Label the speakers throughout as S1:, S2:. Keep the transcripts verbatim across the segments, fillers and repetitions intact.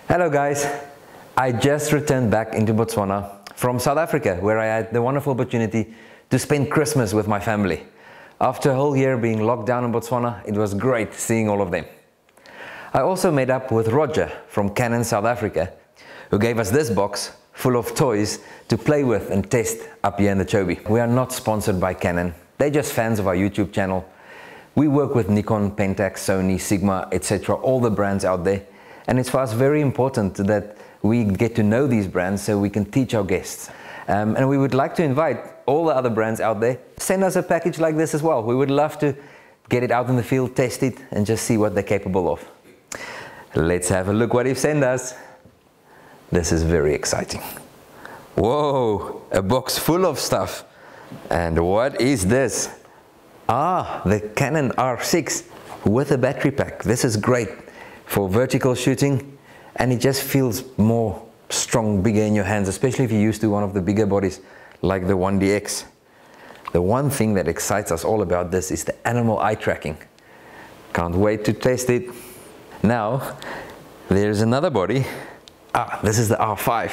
S1: Hello guys, I just returned back into Botswana from South Africa, where I had the wonderful opportunity to spend Christmas with my family. After a whole year being locked down in Botswana, it was great seeing all of them. I also met up with Roger from Canon South Africa, who gave us this box full of toys to play with and test up here in the Chobe. We are not sponsored by Canon, they're just fans of our YouTube channel. We work with Nikon, Pentax, Sony, Sigma, et cetera, all the brands out there. And it's for us very important that we get to know these brands so we can teach our guests. Um, and we would like to invite all the other brands out there, send us a package like this as well. We would love to get it out in the field, test it, and just see what they're capable of. Let's have a look what they've sent us. This is very exciting. Whoa, a box full of stuff. And what is this? Ah, the Canon R six with a battery pack. This is great for vertical shooting, and it just feels more strong, bigger in your hands, especially if you're used to one of the bigger bodies like the one D X. The one thing that excites us all about this is the animal eye tracking. Can't wait to test it. Now, there's another body. Ah, this is the R five.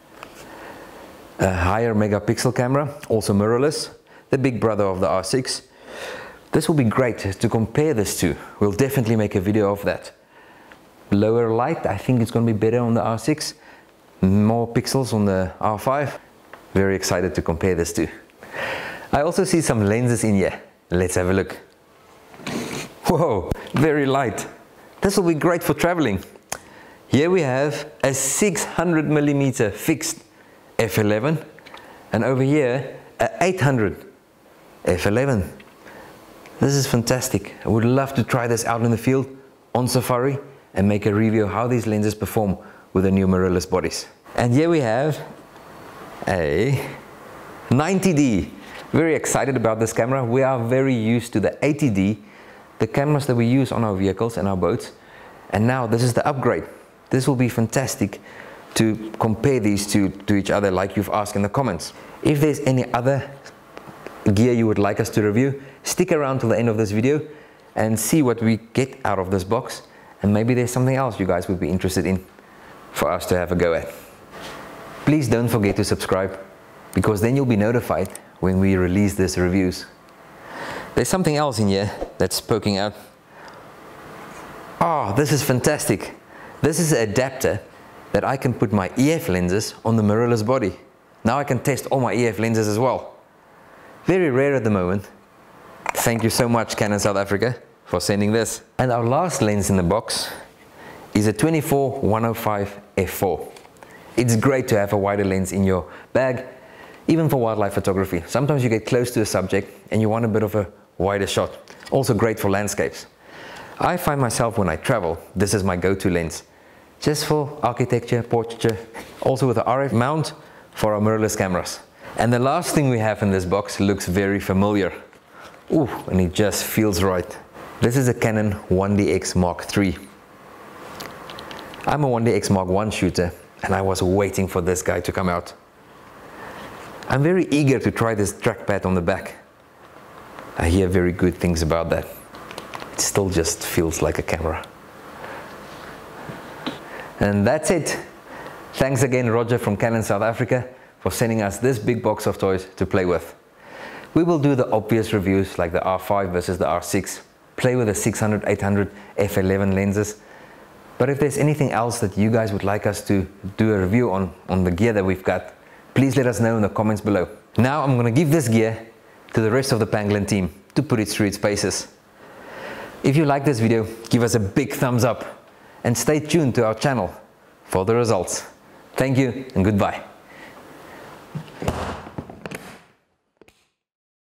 S1: A higher megapixel camera, also mirrorless, the big brother of the R six. This will be great to compare this to. We'll definitely make a video of that. Lower light, I think it's going to be better on the R six. More pixels on the R five. Very excited to compare this to. I also see some lenses in here. Let's have a look. Whoa, very light. This will be great for traveling. Here we have a six hundred millimeter fixed f eleven, and over here a eight hundred f eleven. This is fantastic. I would love to try this out in the field on safari and make a review of how these lenses perform with the new mirrorless bodies. And here we have a ninety D. Very excited about this camera. We are very used to the eighty D, the cameras that we use on our vehicles and our boats, and now this is the upgrade. This will be fantastic to compare these two to each other like you've asked in the comments. If there's any other gear you would like us to review, stick around till the end of this video and see what we get out of this box, and maybe there's something else you guys would be interested in for us to have a go at. Please don't forget to subscribe, because then you'll be notified when we release these reviews. There's something else in here that's poking out. Oh, this is fantastic. This is an adapter that I can put my E F lenses on the mirrorless body. Now I can test all my E F lenses as well. Very rare at the moment. Thank you so much, Canon South Africa, for sending this. And our last lens in the box is a twenty-four one oh five f four. It's great to have a wider lens in your bag, even for wildlife photography. Sometimes you get close to a subject and you want a bit of a wider shot. Also great for landscapes. I find myself when I travel, this is my go-to lens. Just for architecture, portraiture, also with the R F mount for our mirrorless cameras. And the last thing we have in this box looks very familiar. Ooh, and it just feels right. This is a Canon one D X Mark three. I'm a one D X Mark one shooter, and I was waiting for this guy to come out. I'm very eager to try this trackpad on the back. I hear very good things about that. It still just feels like a camera. And that's it. Thanks again, Roger from Canon South Africa, for sending us this big box of toys to play with. We will do the obvious reviews like the R five versus the R six, play with the six hundred, eight hundred, f eleven lenses. But if there's anything else that you guys would like us to do a review on, on the gear that we've got, please let us know in the comments below. Now I'm going to give this gear to the rest of the Pangolin team to put it through its paces. If you like this video, give us a big thumbs up and stay tuned to our channel for the results. Thank you and goodbye.